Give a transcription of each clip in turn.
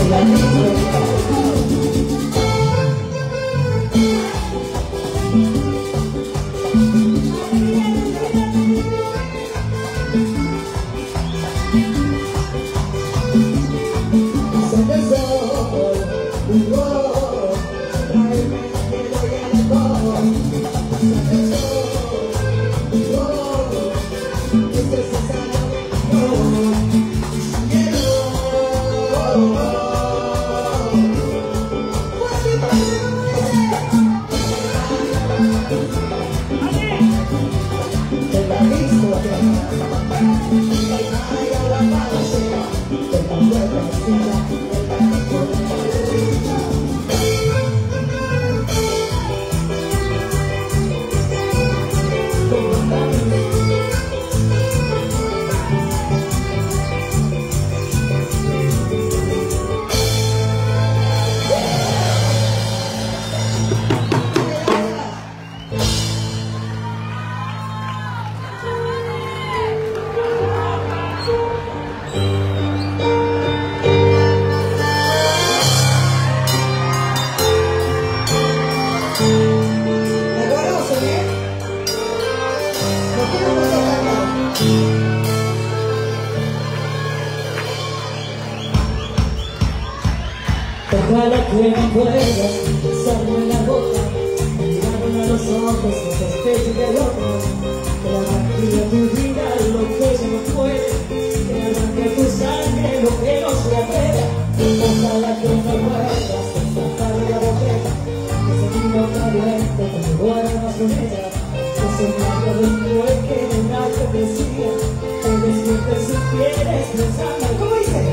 Ojalá que me puedas besarme en la boca, mirarme a los ojos, no sospeches del otro, que arranque tu vida lo que ya no puede, que arranque tu sangre lo que no se atreve. Ojalá que me puedas despertar la botella, que se vino caliente cuando duermas con ella, que soñando dentro de que de nadie te decía, que despiertes si quieres pensando. ¿Cómo dice?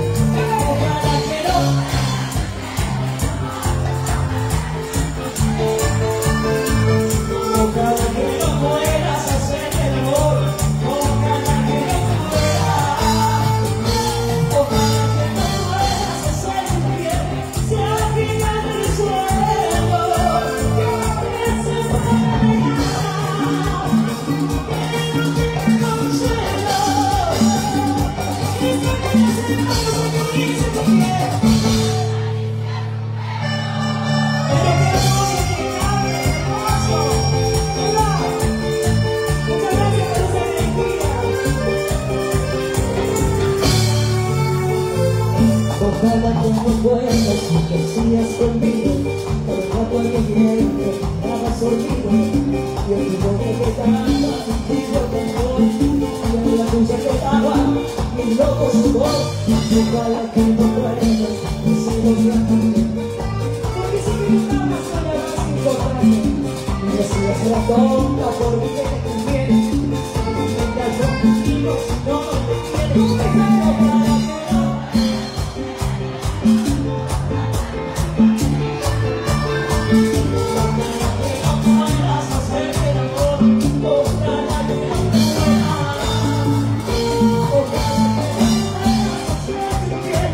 Ojalá que no. Ojalá que no puedas hacer el amor, ojalá que no puedas, ojalá que no puedas hacer el bien, si al final del suelo, que se pueda llegar, que no tenga consuelo, y si quieres el amor, que dice que quiere. Ojalá que no puedas, que sigas conmigo, por el rato que viene, hagas olvido, y el tipo que te canta, contigo control, y la lucha que estaba, mi loco su voz. Ojalá que no puedas, que sigas conmigo, porque si me amas con la más importante, y decías la tonta por mí que te conviene, y me engañas contigo, si no te quiero. Yeah.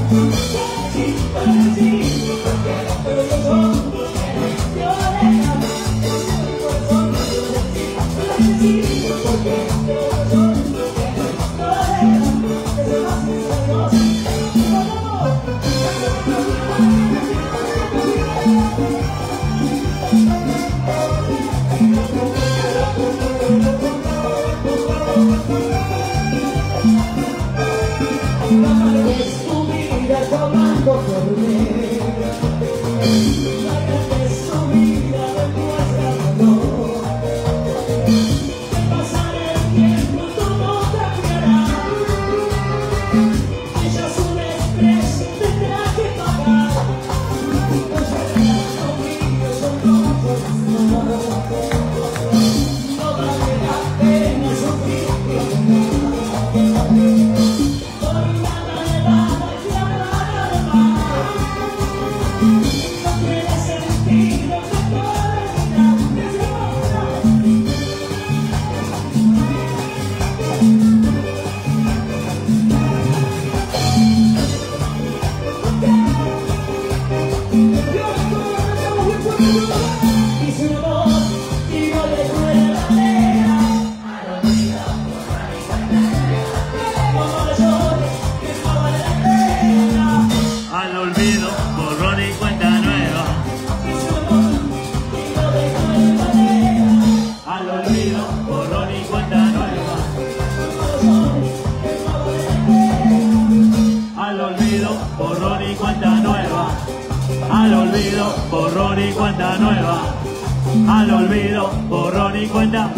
borrón y cuenta nueva. Al olvido, borrón y cuenta.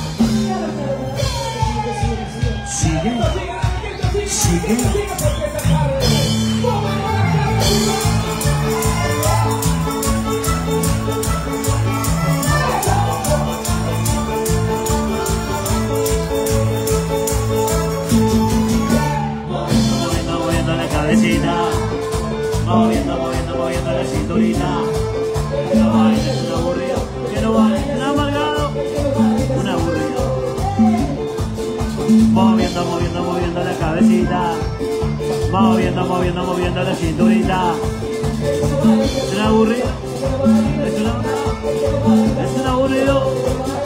Sigue, sigue. Moviendo la cabecita, moviendo la cinturita. Que no baile, es un aburrido, que no baile, un amargado, un aburrido. Moviendo la cabecita, moviendo la cinturita. Es un aburrido, es un aburrido.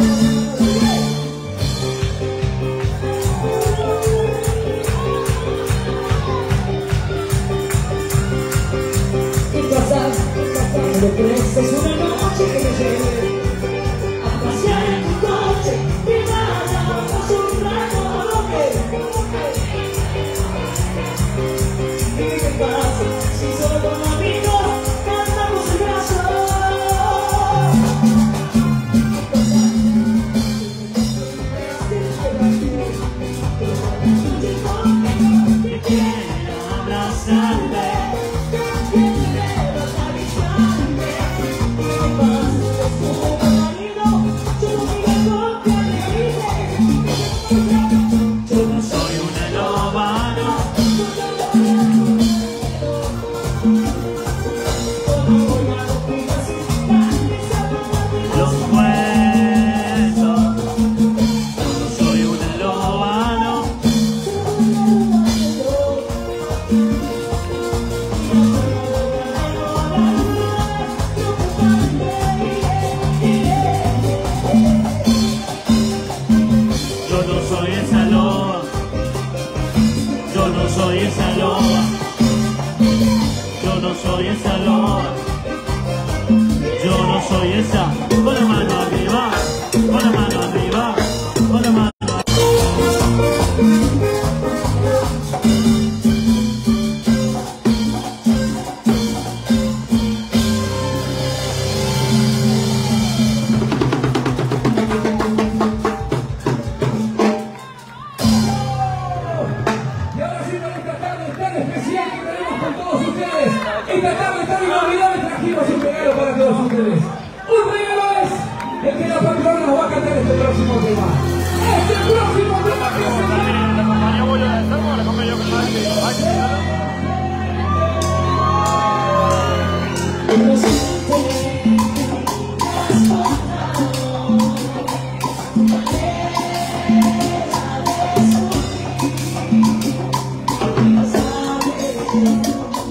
¿Qué crees? Es una noche que me lleve a pasear en tu coche y vayamos un rato. ¿Y qué pasa si solo con amigos cantamos el brazo? Que quiero abrazarte. Yo no soy esa. Con la mano arriba, con la mano arriba, con la mano arriba. Y ahora sí, para esta tarde tan especial que tenemos con todos ustedes, esta tarde tan inolvidable trajimos un regalo para todos ustedes. Un regalo es el que la patrona nos va a cantar este próximo tema. Este próximo tema que se llama... ¿La compañía voy a estar o la compañía que no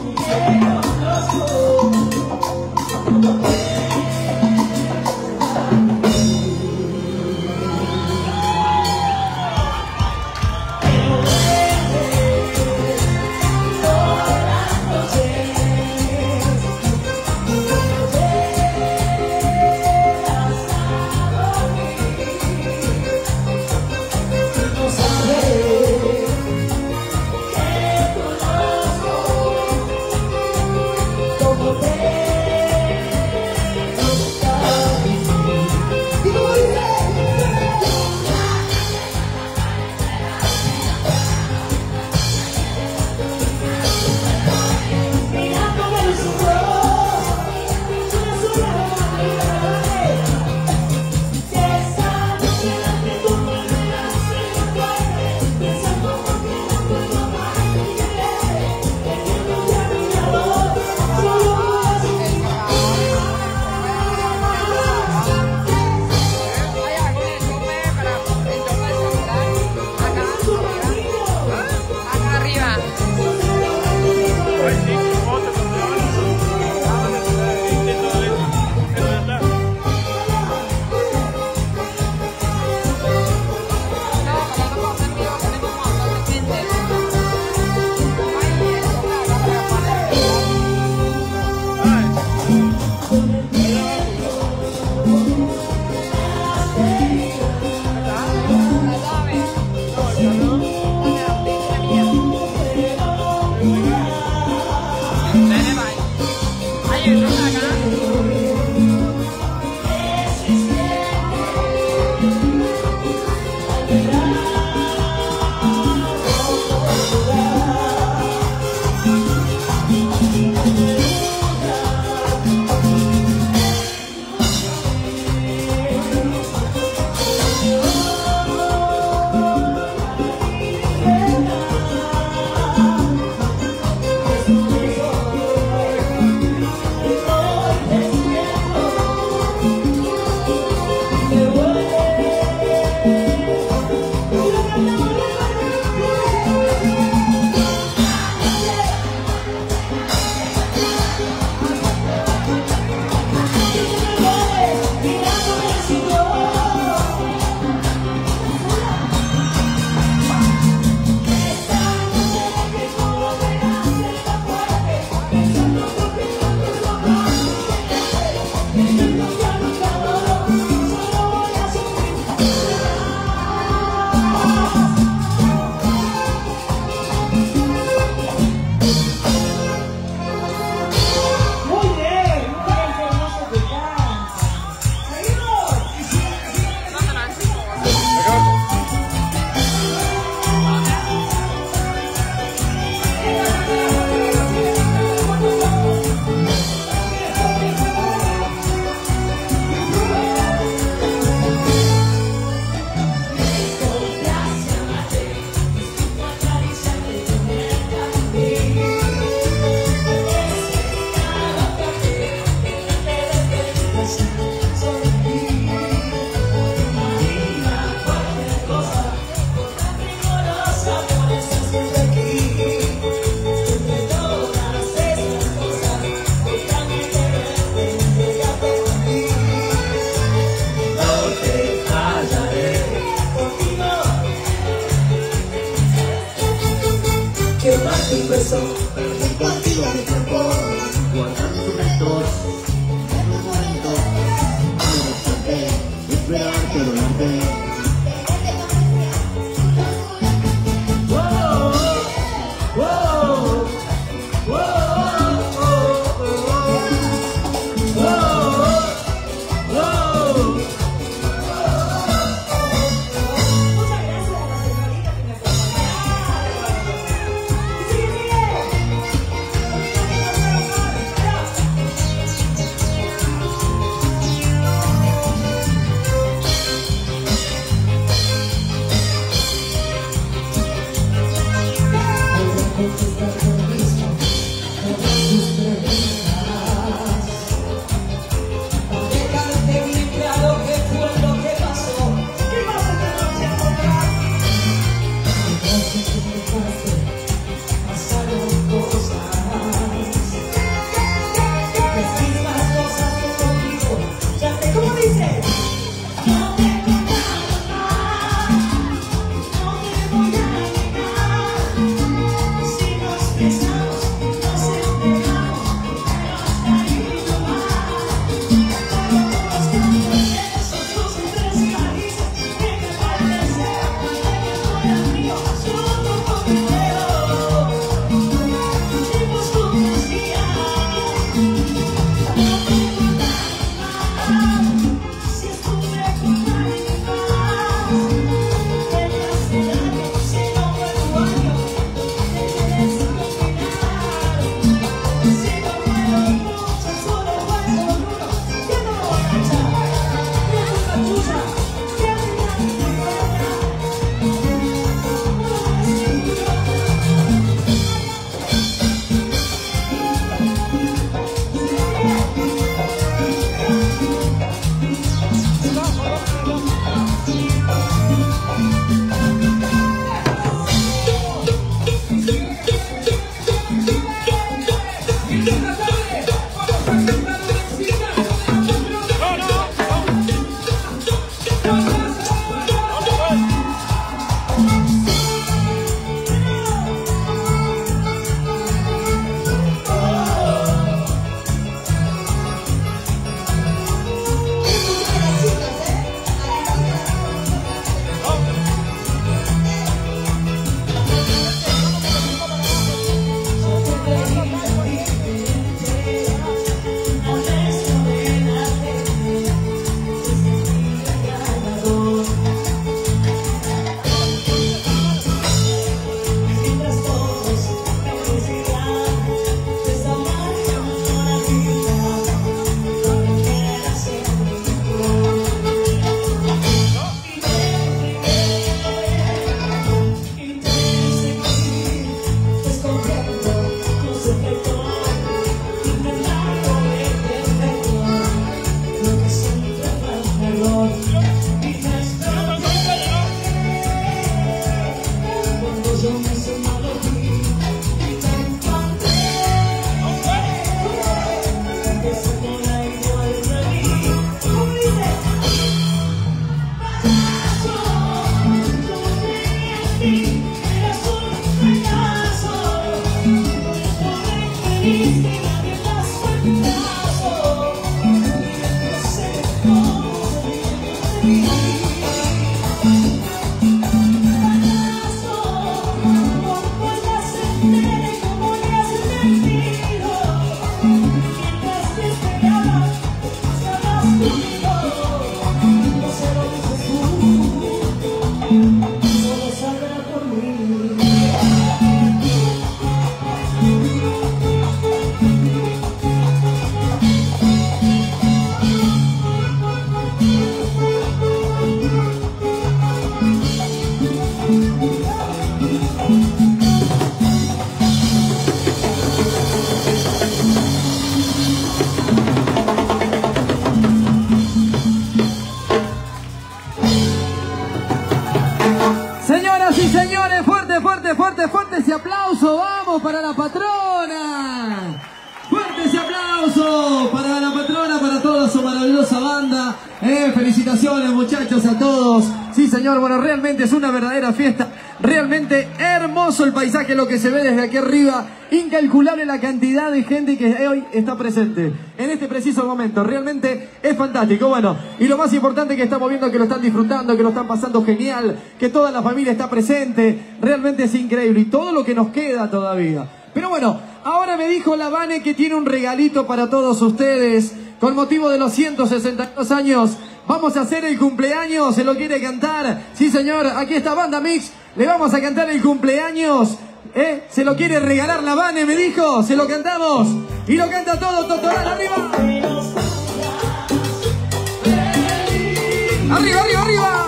un beso, perder contigo mi tiempo, guardando tus restos, en un momento, abrazarte, esperarte, adorarte. Fuerte ese aplauso, vamos para la patrona. Fuerte ese aplauso para la patrona, para toda su maravillosa banda. Felicitaciones muchachos a todos. Sí señor, bueno, realmente es una verdadera fiesta. Realmente hermoso el paisaje, lo que se ve desde aquí arriba. Incalculable la cantidad de gente que hoy está presente en este preciso momento. Realmente es fantástico. Bueno, y lo más importante que estamos viendo que lo están disfrutando, que lo están pasando genial, que toda la familia está presente. Realmente es increíble y todo lo que nos queda todavía. Pero bueno, ahora me dijo la Vane que tiene un regalito para todos ustedes. Con motivo de los 162 años, vamos a hacer el cumpleaños. ¿Se lo quiere cantar? Sí señor, aquí está Banda Mix. Le vamos a cantar el cumpleaños. Se lo quiere regalar la Vane, me dijo. Se lo cantamos. Y lo canta todo Totoral, arriba. Arriba, arriba, arriba.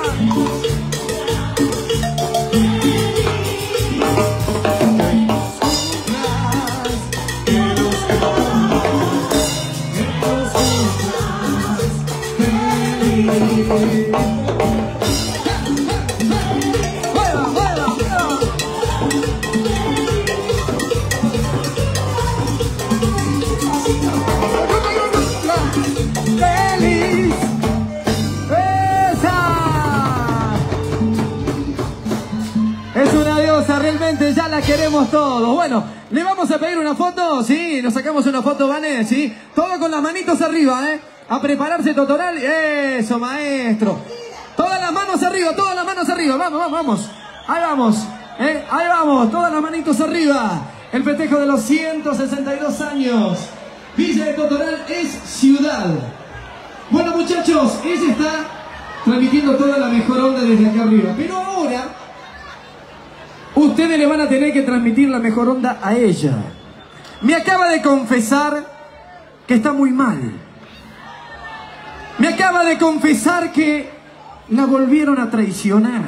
Realmente ya la queremos todos. Bueno, ¿le vamos a pedir una foto? Sí, nos sacamos una foto, Vane, sí. Todo con las manitos arriba, A prepararse Totoral. Eso, maestro. Todas las manos arriba, todas las manos arriba. Vamos, vamos, vamos. Ahí vamos, ahí vamos, todas las manitos arriba. El festejo de los 162 años. Villa de Totoral es ciudad. Bueno, muchachos, ella está transmitiendo toda la mejor onda desde acá arriba. Pero ahora ustedes le van a tener que transmitir la mejor onda a ella. Me acaba de confesar que está muy mal. Me acaba de confesar que la volvieron a traicionar.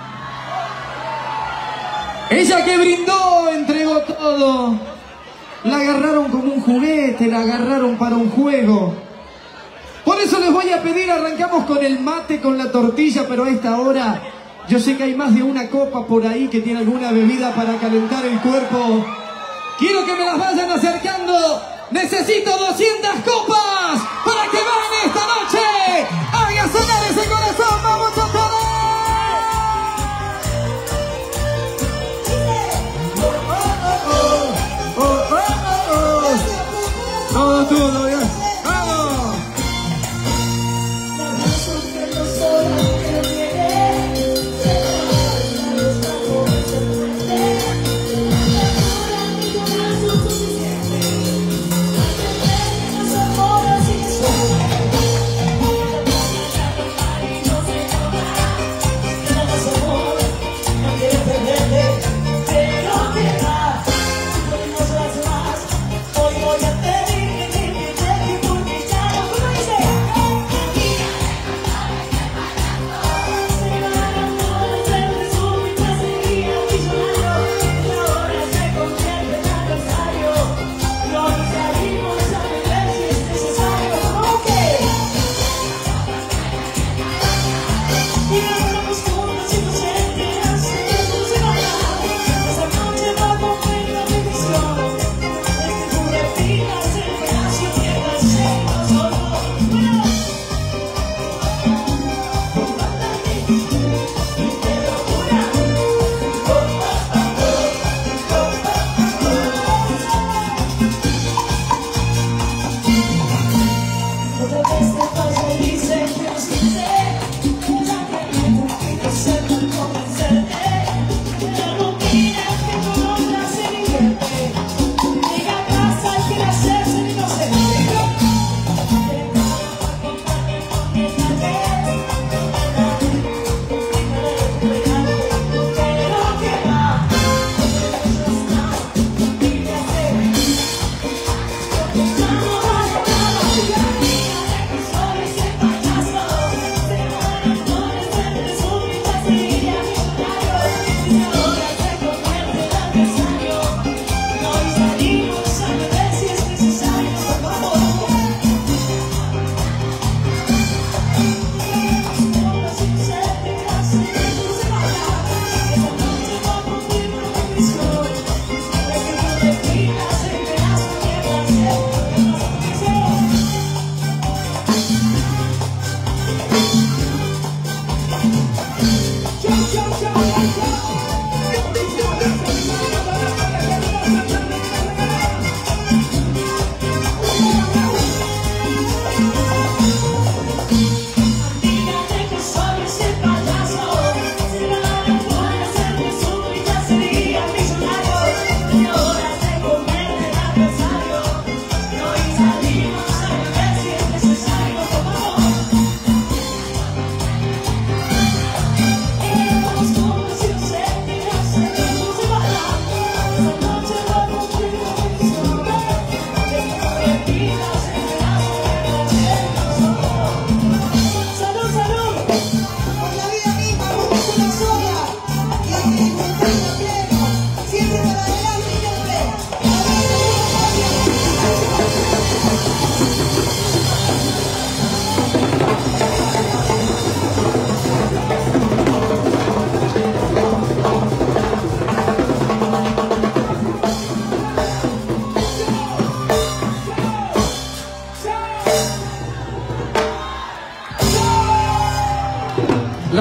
Ella que brindó, entregó todo. La agarraron como un juguete, la agarraron para un juego. Por eso les voy a pedir, arrancamos con el mate, con la tortilla, pero a esta hora yo sé que hay más de una copa por ahí que tiene alguna bebida para calentar el cuerpo. Quiero que me las vayan acercando. Necesito 200 copas para que van esta noche. Haga sonar ese corazón. ¡Vamos, Totoral! Todo bien. ¡Vamos!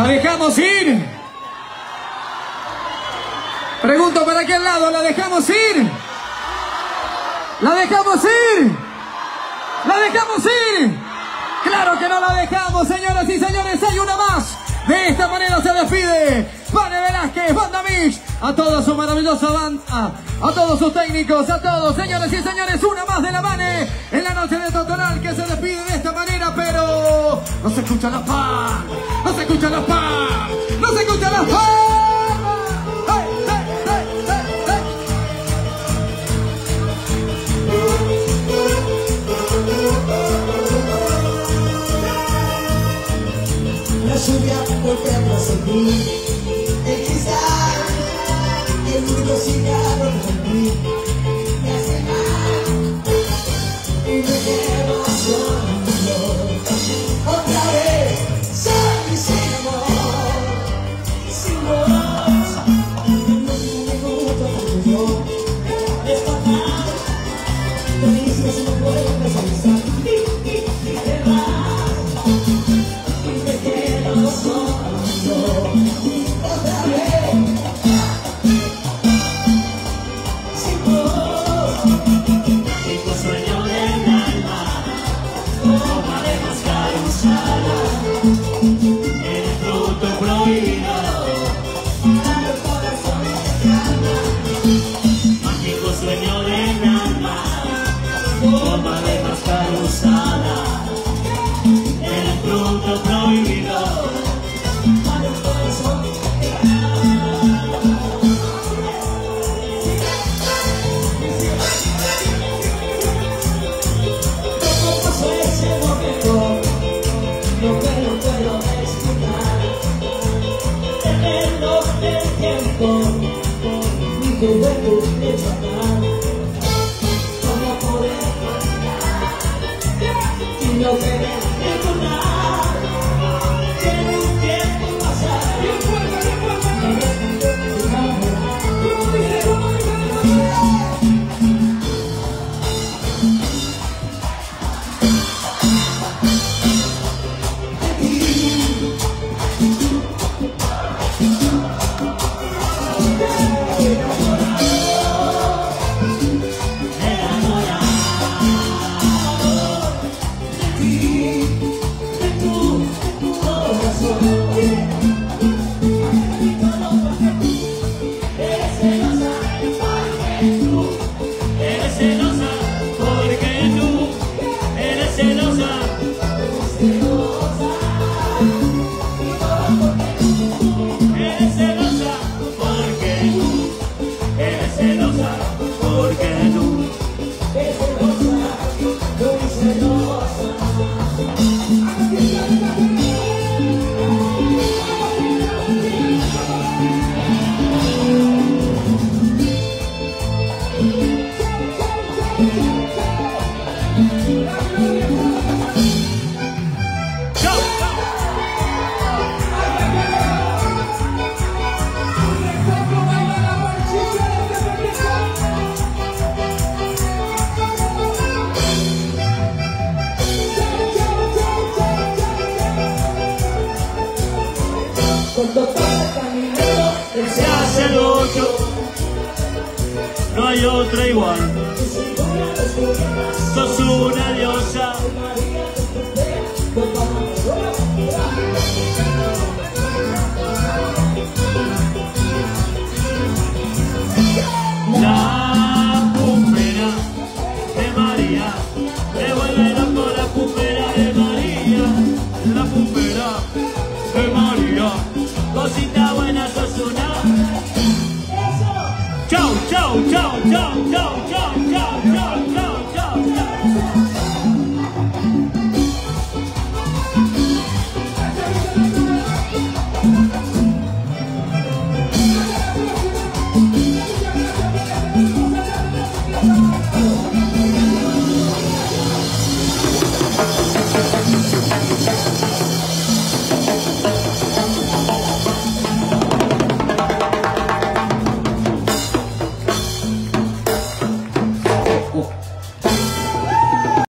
¿La dejamos ir? Pregunto para qué lado, ¿la dejamos ir? ¿La dejamos ir? ¿La dejamos ir? ¡Claro que no la dejamos, señoras y señores! ¡Hay una más! De esta manera se despide Vane Velázquez, Banda Mix, a toda su maravillosa banda, a todos sus técnicos, a todos, señoras y señores, una más de la Vane en la noche de Totonal, que se despide de esta manera, pero no se escucha la paz, no se escucha la paz, no se escucha la paz. ¡Hey, hey, hey, hey, hey! La lluvia golpea tras el mí, el cristal, el único cigarro que rompí, me hace mal y me quedo solo. Otra vez, soy sin amor, sin voz, en un minuto porque yo es fatal, me dices no puedes avisar. Se hace el 8, no hay otra igual. Sos una diosa. La pupera de María.